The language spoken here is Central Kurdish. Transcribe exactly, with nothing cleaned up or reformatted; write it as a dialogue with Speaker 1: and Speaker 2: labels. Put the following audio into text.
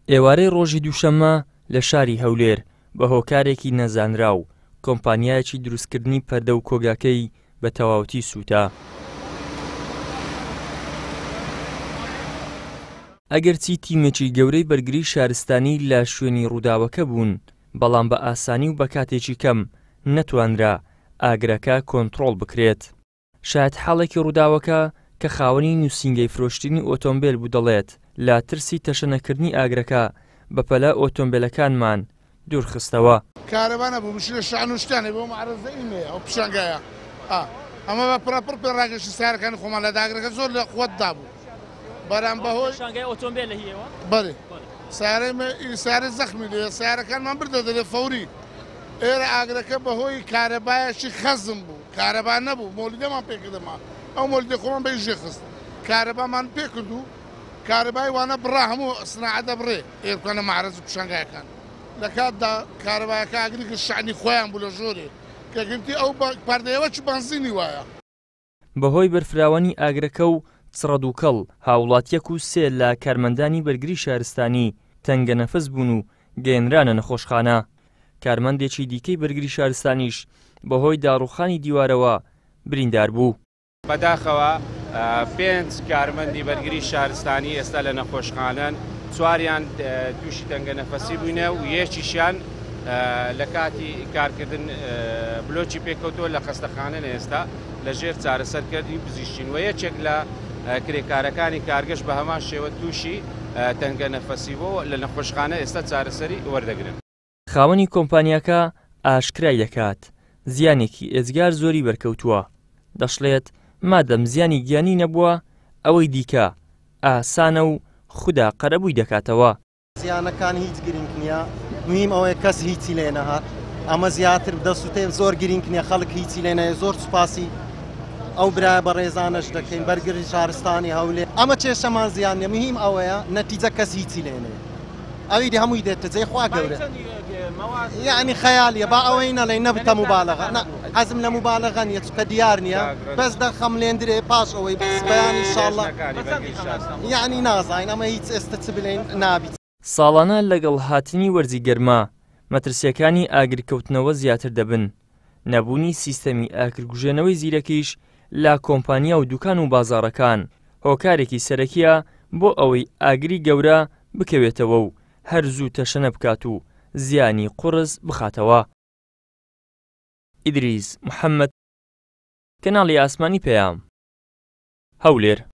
Speaker 1: ئێوارەی ڕۆژی دووشەممە لە شاری هەولێر بە هۆکارێکی نەزانراو کۆمپانیایەکی دروستکردنی پەردە و کۆگاکەی بە تەواوەتی سووتا. ئەگەرچی تیمێکی گەورەی بەرگریی شارستانی لە شوێنی ڕووداوەکە بوون، بەڵام بە ئاسانی و بە کاتێکی کەم نەتوانرا ئاگرەکە کۆنتڕۆڵ بکرێت. شایەت حاڵێکی ڕووداوەکە کە خاوەنی نووسینگەی فرۆشتنی ئۆتۆمبیل بوو دەڵێت لا ترسی تەشەنەکردنی ئاگرەکە بەپەلە ئۆتۆمبیلەکانمان دوورخستەوە.
Speaker 2: کارەبانە بوو مشکلە شان و شتانێ بۆ مەعرەزە ئینێ ئەو پیشانگایە ئەمە بە پڕەپڕ پێڕاگەشتی سیارەکانی خۆمان لە داگرەکە زۆر لە قووەتدا بوو بەرام بەهۆی
Speaker 3: پیشانگای ئۆتۆمبیل لە هیەوە
Speaker 2: بەڵێ سیارەی زەخمی لێ سیارەکانمان بردە دەلێ فەوری. ئێرە ئاگرەکە بەهۆی کارەبایەکی خەزم بوو، کارەبا نەبوو، مۆلیدەمان پێکردەما ئەو مۆلیدە خۆمان بەیژێ خست، کارەبامان پێکرد و کارەبای وانە بڕا هەموو سنعەدە بڕێ ئێرکانە مەعرەز و پیشانگایەکان لە کاتدا کارەبایەکە ئاگریکە شعنی خۆیان بوو لە ژۆرێ کەگرتی ئەو پەردەیەوە چ بەنزینی وایە.
Speaker 1: بەهۆی بەرفراوانی ئاگرەکە و چڕەدووکەڵ هاوڵاتیەک و سێ لە کارمەندانی بەرگریی شارستانی تەنگە نەفەس بوون و گەیەنرانە نەخۆشخانە. کارمەندێکی دیکەی بەرگریی شارستانیش بەهۆی داڕوخانی دیوارەوە بریندار بوو.
Speaker 4: بەداخەوە پێنج کارمەندی بەرگریی شارستانی ئێستا لە نەخۆشخانەن، چواریان تووشی تەنگە نەفەسی بووینە و یەکیشیان لە کاتی کارکردن بلۆکی پێکەوتۆ لە خەستەخانە ئێستا لە ژێر چارەسەرکردنی پزیشکین و یەکێک لە کرێکارەکانی کارگەشت بە هەمان شێوە تووشی تەنگە نەفەسی بۆ لە نەخۆشخانە ئێستا چارەسەری وەردەگرن.
Speaker 1: خاوەنی کۆمپانیاکە ئاشکرای دەکات زیانێکی ئێجگار زۆری بەرکەوتووە. دەشڵێت مادەم زیانی گیانی نەبووە ئەوەی دیکە ئاسانە و خوددا قەرەبووی دەکاتەوە.
Speaker 5: زیانەکان هیچ گرنگ نییە، مهم ئەوەیە کەس هیچی لێ نەهات. ئەمە زیاتر دەست و تێ زۆر گرنگ نییە، خەڵک هیچی لێ نەیە. زۆر سوپاسی ئەو برای بە ڕێزانەش دەکەین بەرگری شارستانی هەولێر. ئەمە کێشەمان زیان نیە، مهم ئەوەیە نەتیجە کەس هیچی لێ نەیە. ئەوی دی هەمووی دێتە جێی خوا گەورە. یعنی خەیالیە با ئەوەی نەڵێ نەبتە موبالەغە. حەزم لە موبالەغە نییە چکە دیار نییە، بەس دەخەم لێندرێ پاش ئەوەی بەس بەیانی ئینشاڵڵا یعنی نازانین ئەمە هیچ ئێستا چ بڵێن نابیت.
Speaker 1: ساڵانە لەگەڵ هاتنی وەرزی گەرما مەترسیەکانی ئاگرکەوتنەوە زیاتر دەبن. نەبوونی سیستەمی ئاگرکوژێنەوەی زیرەکیش لە کۆمپانیا و دوکان و بازاڕەکان هۆکارێکی سەرەکیە بۆ ئەوەی ئاگری گەورە بکەوێتەوە و هەر زوو تەشەنە بکات و زیانی قورس بخاتەوە. ئیدریس محەممەد، کەناڵی ئاسمانی پەیام، هەولێر.